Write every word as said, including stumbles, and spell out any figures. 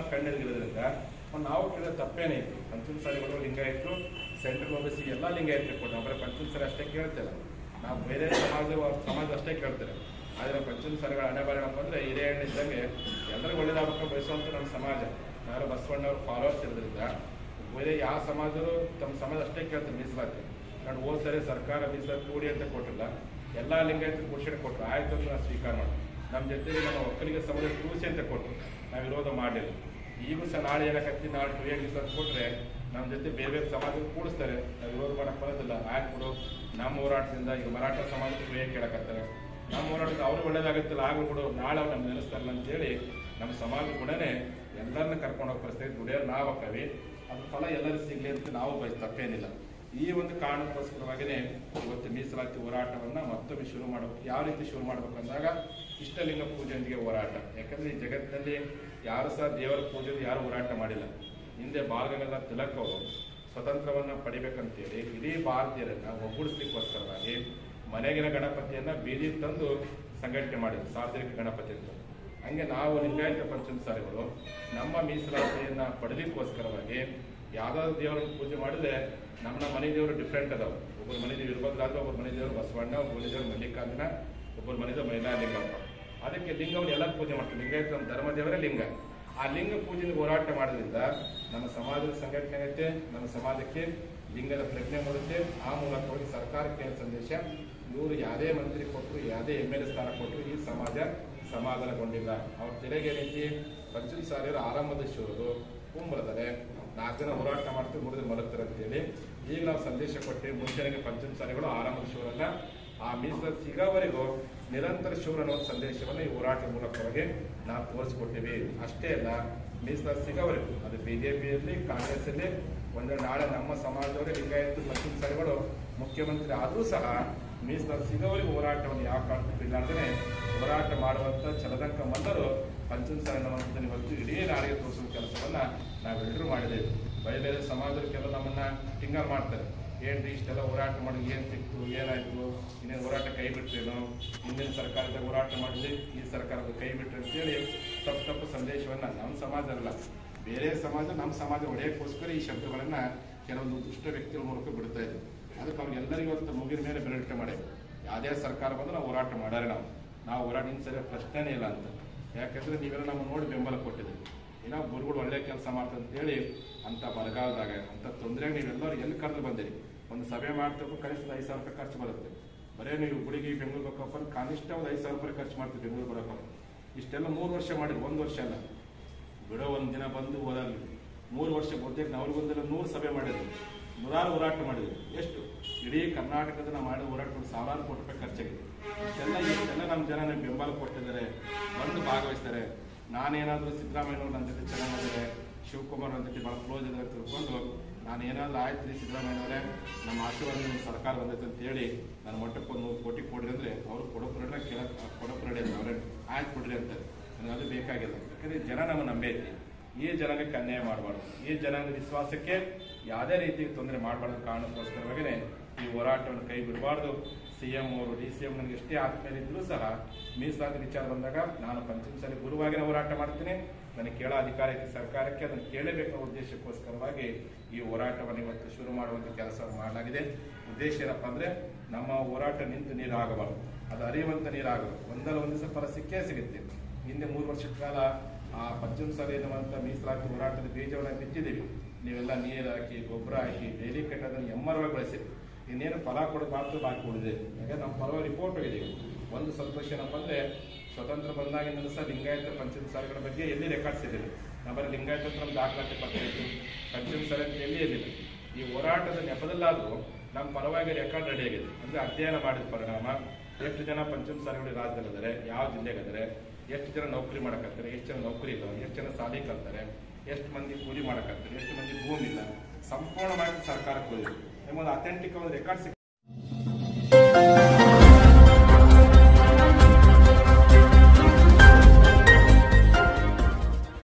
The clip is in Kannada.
ಕಣ್ಣೆರಗಿರೋದ್ರಿಂದ ನಾವು ಕೇಳಿದ ತಪ್ಪೇನೇ ಇತ್ತು. ಪಂಚಮಸಾಲಿಗಳು ಲಿಂಗಾಯತರು ಸೆಂಟ್ರಲ್ ಓಬಿಸಿ ಎಲ್ಲ ಲಿಂಗಾಯತರಿಗೆ ಕೊಟ್ಟು ನಾವು ಬರೀ ಪಂಚಮಸಾಲಿ ಅಷ್ಟೇ ಕೇಳ್ತೇವೆ. ನಾವು ಬೇರೆ ಸಮಾಜ ಸಮಾಜ ಅಷ್ಟೇ ಕೇಳ್ತೇವೆ. ಆದರೆ ಪಂಚಮಸಾಲಿಗಳ ಹಣೆ ಬರೋಣಪ್ಪ ಅಂದರೆ ಹಿರಿಯ ಹೆಣ್ಣಿದ್ದಂಗೆ ಎಲ್ಲರಿಗೂ ಒಳ್ಳೇದಾಗಬೇಕು ಬಯಸುವಂಥ ನಮ್ಮ ಸಮಾಜ. ಯಾರು ಬಸವಣ್ಣವ್ರ ಫಾಲೋವರ್ಸ್ ಇರೋದ್ರಿಂದ ಬೇರೆ ಯಾವ ಸಮಾಜರು ತಮ್ಮ ಸಮಾಜ ಅಷ್ಟೇ ಕೇಳ್ತಾರೆ ಮೀಸಲಾತಿ. ನಾನು ಹೋದ ಸರಿ ಸರ್ಕಾರ ಮೀಸಲಾತಿ ಕೂಡಿ ಅಂತ ಕೊಟ್ಟಿಲ್ಲ, ಎಲ್ಲ ಲಿಂಗಾಯತರು ಘೋಷಣೆ ಕೊಟ್ಟರು. ಆಯ್ತು ಅಂತ ನಾವು ಸ್ವೀಕಾರ ಮಾಡಿ ನಮ್ಮ ಜೊತೆಗೆ ನಮ್ಮ ಒಕ್ಕಲಿಗ ಸಮಾಜ ಕೂಸಿ ಅಂತ ಕೊಟ್ಟರು, ನಾವು ವಿರೋಧ ಮಾಡಲಿಲ್ಲ. ಈಗೂ ಸಹ ನಾಳೆ ಏನಕತ್ತಿ ನಾಳೆ ಟು ಎ ಮೀಸಲಾತಿ ಕೊಟ್ಟರೆ ನಮ್ಮ ಜೊತೆ ಬೇರೆ ಬೇರೆ ಸಮಾಜ ಕೂಡಿಸ್ತಾರೆ, ನಾವು ವಿರೋಧ ಮಾಡಕ್ಕೆ ಬರೋದಿಲ್ಲ. ಆಯ್ತು ಕೊಡು, ನಮ್ಮ ಹೋರಾಟದಿಂದ ಈಗ ಮರಾಠ ಸಮಾಜ ಟು ಎ ಕೇಳಕತ್ತಾರೆ, ನಮ್ಮ ಹೋರಾಟದಿಂದ ಅವ್ರಿಗೆ ಒಳ್ಳೇದಾಗುತ್ತಿಲ್ಲ ಆಗು ಬಿಡು, ನಾಳೆ ಅವ್ರು ನಮ್ಗೆ ನೆನೆಸ್ತಾರಲ್ಲ ಅಂತೇಳಿ ನಮ್ಮ ಸಮಾಜ ಗುಣನೇ ಎಲ್ಲರನ್ನ ಕರ್ಕೊಂಡು ಹೋಗೋ ಪರಿಸ್ಥಿತಿ ದುಡಿಯೋರು ನಾವು ಹಾಕವಿ. ಅದು ಫಲ ಎಲ್ಲರೂ ಸಿಗಲಿ ಅಂತ ನಾವು ಬಯಸ್ ತಪ್ಪೇನಿಲ್ಲ. ಈ ಒಂದು ಕಾರಣಕ್ಕೋಸ್ಕರವಾಗಿಯೇ ಇವತ್ತು ಮೀಸಲಾತಿ ಹೋರಾಟವನ್ನು ಮತ್ತೊಮ್ಮೆ ಶುರು ಮಾಡಬೇಕು. ಯಾವ ರೀತಿ ಶುರು ಮಾಡಬೇಕು ಅಂದಾಗ ಇಷ್ಟಲಿಂಗ ಪೂಜೆಯೊಂದಿಗೆ ಹೋರಾಟ. ಯಾಕಂದರೆ ಈ ಜಗತ್ತಿನಲ್ಲಿ ಯಾರು ಸಹ ದೇವರ ಪೂಜೆ ಯಾರು ಹೋರಾಟ ಮಾಡಿಲ್ಲ. ಹಿಂದೆ ಬಾಲಗಂಗಾಧರ ತಿಲಕ್ ಅವರು ಸ್ವತಂತ್ರವನ್ನು ಪಡಿಬೇಕಂತೇಳಿ ಇಡೀ ಭಾರತೀಯರನ್ನು ಒಗ್ಗೂಡಿಸ್ಲಿಕ್ಕೋಸ್ಕರವಾಗಿ ಮನೆಗಿನ ಗಣಪತಿಯನ್ನು ಬೀದಿ ತಂದು ಸಂಘಟನೆ ಮಾಡಿದ್ರು, ಸಾರ್ವಜನಿಕ ಗಣಪತಿ ಅಂತ. ಹಂಗೆ ನಾವು ಲಿಂಗಾಯತ ಪಂಚಮಸಾಲಿಗಳು ನಮ್ಮ ಮೀಸಲಾತಿಯನ್ನು ಪಡಲಿಕ್ಕೋಸ್ಕರವಾಗಿ ಯಾವುದಾದ್ರು ದೇವರನ್ನು ಪೂಜೆ ಮಾಡಿದ್ರೆ ನಮ್ಮ ನಮ್ಮ ಮನೆ ದೇವರು ಡಿಫ್ರೆಂಟ್ ಅದಾವೆ. ಒಬ್ಬರು ಮನೆ ದೇವರು ಇರ್ಬೋದಾದ್ರೆ ಒಬ್ಬರು ಮನೆ ದೇವರು ಬಸವಣ್ಣ, ಒಬ್ಬರು ಮನೆ ದೇವರು ಮಲ್ಲಿಕಾರ್ಜುನ, ಒಬ್ಬರು ಮನೆ ದೇವರು ಮೈಲಾಲಿಂಗಪ್ಪ. ಅದಕ್ಕೆ ಲಿಂಗವನ್ನು ಎಲ್ಲ ಪೂಜೆ ಮಾಡ್ತೀವಿ. ಲಿಂಗಾಯತ ನಮ್ಮ ಧರ್ಮ ದೇವರೇ ಲಿಂಗ. ಆ ಲಿಂಗ ಪೂಜೆಗೆ ಹೋರಾಟ ಮಾಡೋದ್ರಿಂದ ನಮ್ಮ ಸಮಾಜದ ಸಂಘಟನೆ ಆಗುತ್ತೆ, ನಮ್ಮ ಸಮಾಜಕ್ಕೆ ಲಿಂಗದ ಪ್ರಜ್ಞೆ ಬರುತ್ತೆ. ಆ ಮೂಲಕವಾಗಿ ಸರ್ಕಾರಕ್ಕೆ ಸಂದೇಶ, ಇವರು ಯಾವುದೇ ಮಂತ್ರಿ ಕೊಟ್ಟರು, ಯಾವುದೇ ಎಮ್ ಎಲ್ ಎ ಸ್ಥಾನ ಕೊಟ್ಟರು ಈ ಸಮಾಜ ಸಮಾಧಾನಗೊಂಡಿಲ್ಲ. ಅವ್ರ ತೆರೆಗೆ ರೀತಿ ಪಂಚಮಸಾಲಿಯರು ಆರಂಭದ ಶೂರರು ಕುಂಬಳದರೆ ನಾಲ್ಕು ಜನ ಹೋರಾಟ ಮಾಡ್ತೀವಿ, ಮೂರು ದಿನ ಮಲಗ್ತಾರೆ ಅಂತೇಳಿ ಈಗ ನಾವು ಸಂದೇಶ ಕೊಟ್ಟೇವೆ. ಮುಂಚೆಗೆ ಪಂಚಮಸಾಲಿಗಳು ಆರಂಭದ ಶೂರಲ್ಲ, ಆ ಮೀಸಲಾತಿ ಸಿಗೋವರೆಗೂ ನಿರಂತರ ಶೂರ ಅನ್ನೋ ಸಂದೇಶವನ್ನು ಈ ಹೋರಾಟದ ಮೂಲಕವಾಗಿ ನಾವು ತೋರಿಸ್ಕೊಟ್ಟಿವಿ. ಅಷ್ಟೇ ಅಲ್ಲ, ಮೀಸಲಾತಿ ಸಿಗೋವರೆಗೂ ಅದು ಬಿಜೆಪಿಯಲ್ಲಿ ಕಾಂಗ್ರೆಸ್ ಅಲ್ಲಿ ಒಂದು ನಾಳೆ ನಮ್ಮ ಸಮಾಜದವರೇ ಲಿಂಗಾಯತ ಪಂಚಮಸಾಲಿಗಳು ಮುಖ್ಯಮಂತ್ರಿ ಆದರೂ ಸಹ ಮೀಸಲಾತಿ ಸಿಗೋವರೆಗೂ ಹೋರಾಟವನ್ನು ಯಾವ ಕಾರಣಕ್ಕೂ ಇಲ್ಲಾಂದ್ರೆ ಹೋರಾಟ ಮಾಡುವಂಥ ಚಲದಂಕ ಮಲ್ಲರು ಪಂಚಮಸಾಲಿ ಅನ್ನುವಂಥದ್ದನ್ನು ಇವತ್ತು ಇಡೀ ನಾಡಿಗೆ ತೋರಿಸುವ ಕೆಲಸವನ್ನ ನಾವೆಲ್ಲರೂ ಮಾಡಿದ್ದೇವೆ. ಬೇರೆ ಬೇರೆ ಸಮಾಜದ ಕೆಲವು ನಮ್ಮನ್ನ ಟಿಂಗರ್ ಮಾಡ್ತಾರೆ, ಏನ್ರಿ ಇಷ್ಟೆಲ್ಲ ಹೋರಾಟ ಮಾಡಿ ಏನು ಸಿಕ್ತು, ಏನಾಯ್ತು, ಇನ್ನೇನು ಹೋರಾಟ ಕೈ ಬಿಟ್ರೇನೋ, ಹಿಂದಿನ ಸರ್ಕಾರದ ಹೋರಾಟ ಮಾಡಿದ್ವಿ ಈ ಸರ್ಕಾರದ ಕೈ ಬಿಟ್ರೆ ಅಂತೇಳಿ ತಪ್ಪು ತಪ್ಪು ಸಂದೇಶವನ್ನ ನಮ್ಮ ಸಮಾಜ ಅಲ್ಲ ಬೇರೆ ಸಮಾಜ ನಮ್ಮ ಸಮಾಜ ಒಡೆಯಕ್ಕೋಸ್ಕರ ಈ ಶಬ್ದಗಳನ್ನ ಕೆಲವೊಂದು ದುಷ್ಟ ವ್ಯಕ್ತಿಗಳ ಮೂಲಕ ಬಿಡ್ತಾ ಇದ್ವಿ. ಅದಕ್ಕೆ ಅವ್ರಿಗೆಲ್ಲರಿಗೂ ಇವತ್ತು ಮುಗಿದ ಮೇಲೆ ಬೆರಳಿಕೆ ಮಾಡಿ ಯಾವುದೇ ಸರ್ಕಾರ ಬಂದು ನಾವು ಹೋರಾಟ ಮಾಡಾರೆ. ನಾವು ನಾವು ಹೋರಾಟ ಇನ್ನು ಸರಿ ಪ್ರಶ್ನೆನೇ ಇಲ್ಲ ಅಂತ. ಯಾಕಂದ್ರೆ ನೀವೆಲ್ಲ ನಮ್ಮ ನೋಡಿ ಬೆಂಬಲ ಕೊಟ್ಟಿದ್ದೀವಿ. ಏನೋ ಗುರುಗಳು ಒಳ್ಳೆ ಕೆಲಸ ಮಾಡ್ತಾರೆ ಅಂತೇಳಿ ಅಂತ ಬರಗಾಲದಾಗ ಅಂತ ತೊಂದರೆಗೆ ನೀವೆಲ್ಲರೂ ಎಲ್ಲಿ ಕರೆದು ಬಂದಿರಿ. ಒಂದು ಸಭೆ ಮಾಡ್ತಕ್ಕೂ ಕನಿಷ್ಠ ಐದು ಸಾವಿರ ರೂಪಾಯಿ ಖರ್ಚು ಬರುತ್ತೆ. ಬರೀ ನೀವು ಗುಡಿಗೆ ಬೆಂಗಳೂರು ಬೇಕಪ್ಪ ಕನಿಷ್ಠ ಒಂದು ಐದು ಸಾವಿರ ರೂಪಾಯಿ ಖರ್ಚು ಮಾಡ್ತೀವಿ ಬೆಂಗಳೂರು ಬರೋಕಪ್ಪ. ಇಷ್ಟೆಲ್ಲ ಮೂರು ವರ್ಷ ಮಾಡಿದ್ವಿ, ಒಂದು ವರ್ಷ ಅಲ್ಲ. ಬಿಡೋ ಒಂದು ದಿನ ಬಂದು ಓದಲ್ಲ, ಮೂರು ವರ್ಷ ಬಹುತೇಕ ನಾವು ಒಂದೆಲ್ಲ ನೂರು ಸಭೆ ಮಾಡಿದ್ವಿ, ನೂರಾರು ಹೋರಾಟ ಮಾಡಿದ್ವಿ. ಎಷ್ಟು ಇಡೀ ಕರ್ನಾಟಕದ ನಾವು ಮಾಡಿದ ಹೋರಾಟಗಳು ಸಾವಿರಾರು ಕೋಟಿ ರೂಪಾಯಿ ಖರ್ಚಾಗಿದೆ. ಇಷ್ಟೆಲ್ಲ ಇಷ್ಟೆಲ್ಲ ನಮ್ಮ ಜನ ಬೆಂಬಲ ಕೊಟ್ಟಿದ್ದಾರೆ, ಬಂದು ಭಾಗವಹಿಸ್ತಾರೆ. ನಾನೇನಾದರೂ ಸಿದ್ದರಾಮಯ್ಯನವ್ರು ನನ್ನ ಜೊತೆ ಚೆನ್ನಾಗಿದ್ದಾರೆ, ಶಿವಕುಮಾರ್ ನನ್ನ ಜೊತೆ ಭಾಳ ಕ್ಲೋಸ್ ಇದ್ದಾರೆ ತಿಳ್ಕೊಂಡು ನಾನು ಏನಾದರೂ ಆಯ್ತು ರೀ ಸಿದ್ದರಾಮಯ್ಯನವರೇ ನಮ್ಮ ಆಶೀರ್ವಾದ ನಿಮ್ಮ ಸರ್ಕಾರ ಬಂದೈತೆ ಅಂತೇಳಿ ನನ್ನ ಮಟ್ಟಕ್ಕೆ ಒಂದು ನೂರು ಕೋಟಿ ಕೊಡ್ರಿ ಅಂದರೆ ಅವರು ಕೊಡೋಪ್ರಡ ಕೇಳಕ್ಕೆ ಕೊಡೋಪ್ರಡಿ ಅಂತ ಅವ್ರೆ ಆಯ್ತು ಕೊಡ್ರಿ ಅಂತಾರೆ. ನನಗೆ ಅದು ಬೇಕಾಗಿಲ್ಲ. ಯಾಕಂದರೆ ಜನ ನಮ್ಮ ನಂಬೈತಿ. ಈ ಜನಾಂಗಕ್ಕೆ ಅನ್ಯಾಯ ಮಾಡಬಾರ್ದು, ಈ ಜನಾಂಗದ ವಿಶ್ವಾಸಕ್ಕೆ ಯಾವುದೇ ರೀತಿ ತೊಂದರೆ ಮಾಡಬಾರ್ದು ಕಾರಣಕ್ಕೋಸ್ಕರವಾಗಿಯೇ ಈ ಹೋರಾಟವನ್ನು ಕೈ ಬಿಡಬಾರ್ದು. ಸಿ ಎಂ ಅವರು ಡಿ ಸಿ ಎಂ ನನಗೆ ಎಷ್ಟೇ ಆತ್ಮೀಯ ಇದ್ರೂ ಸಹ ಮೀಸಲಾತಿ ವಿಚಾರ ಬಂದಾಗ ನಾನು ಪಂಚಮಸಾಲಿ ಗುರುವಾಗಿನ ಹೋರಾಟ ಮಾಡ್ತೀನಿ. ನನಗೆ ಕೇಳೋ ಅಧಿಕಾರ ಐತಿ ಸರ್ಕಾರಕ್ಕೆ, ಅದನ್ನು ಕೇಳಬೇಕನ್ನೋ ಉದ್ದೇಶಕ್ಕೋಸ್ಕರವಾಗಿ ಈ ಹೋರಾಟವನ್ನು ಇವತ್ತು ಶುರು ಮಾಡುವಂಥ ಕೆಲಸವನ್ನು ಮಾಡಲಾಗಿದೆ. ಉದ್ದೇಶ ಏನಪ್ಪ ಅಂದರೆ ನಮ್ಮ ಹೋರಾಟ ನಿಂತು ನೀರಾಗಬಾರ್ದು, ಅದು ಹರಿಯುವಂಥ ನೀರಾಗಬಾರ್ದು. ಒಂದಲ್ಲ ಒಂದು ದಿವಸ ಫಲ ಸಿಕ್ಕೇ ಸಿಗುತ್ತೆ. ಹಿಂದೆ ಮೂರು ವರ್ಷದ ಕಾಲ ಆ ಪಂಚಮಸಾಲಿ ಎನ್ನುವಂಥ ಮೀಸಲಾತಿ ಹೋರಾಟದ ಬೀಜವನ್ನು ಬಿತ್ತಿದ್ದೀವಿ. ನೀವೆಲ್ಲ ನೀರು ಹಾಕಿ ಗೊಬ್ಬರ ಹಾಕಿ ಬೇಲಿ ಕಟ್ಟೋದನ್ನು ಎಮ್ಮರವಾಗಿ ಬೆಳೆಸಿರಿ. ಇನ್ನೇನು ಫಲ ಕೊಡೋದು ಮಾತ್ರ ಬಾಕಿ ಉಳಿದಿದೆ. ಯಾಕಂದ್ರೆ ನಮ್ಮ ಪರವಾಗಿ ರಿಪೋರ್ಟ್ ಹೋಗಿದ್ದೀವಿ. ಒಂದು ಸಂತೋಷ ಏನಪ್ಪ ಅಂದರೆ ಸ್ವತಂತ್ರ ಬಂದಾಗಿಂದ ಸಹ ಲಿಂಗಾಯತ ಪಂಚಮಸಾಲಿಗಳ ಬಗ್ಗೆ ಎಲ್ಲಿ ರೆಕಾರ್ಡ್ಸ್ ಇರಲಿಲ್ಲ. ನಮ್ಮಲ್ಲಿ ಲಿಂಗಾಯತ ನಮ್ಮ ದಾಖಲಾತಿ ಪತ್ರ ಇತ್ತು, ಪಂಚಮಸಾಲಿ ಅಂತ ಎಲ್ಲಿ ಇರಲಿಲ್ಲ. ಈ ಹೋರಾಟದ ನೆಪದಲ್ಲಾದರೂ ನಮ್ಮ ಪರವಾಗಿ ರೆಕಾರ್ಡ್ ರೆಡಿಯಾಗಿದೆ. ಅಂದರೆ ಅಧ್ಯಯನ ಮಾಡಿದ ಪರಿಣಾಮ ಎಷ್ಟು ಜನ ಪಂಚಮಸಾಲಿಗಳು ರಾಜ್ಯದಲ್ಲಿದ್ದಾರೆ, ಯಾವ ಜಿಲ್ಲೆಗಿದ್ದಾರೆ, ಎಷ್ಟು ಜನ ನೌಕರಿ ಮಾಡಕತ್ತಾರೆ, ಎಷ್ಟು ಜನ ನೌಕರಿ ಇಲ್ಲ, ಎಷ್ಟು ಜನ ಸಾಲಿ ಕಲ್ತಾರೆ, ಎಷ್ಟು ಮಂದಿ ಕೂಲಿ ಮಾಡಕತ್ತಾರೆ, ಎಷ್ಟು ಮಂದಿ ಭೂಮಿ ಇಲ್ಲ, ಸಂಪೂರ್ಣವಾಗಿ ಸರ್ಕಾರಕ್ಕೆ ಹೋಗಿದೆ ಎಂಬುದು ಅಥೆಂಟಿಕ್ ಒಂದು ರೆಕಾರ್ಡ್ ಸಿಗ್ತದೆ.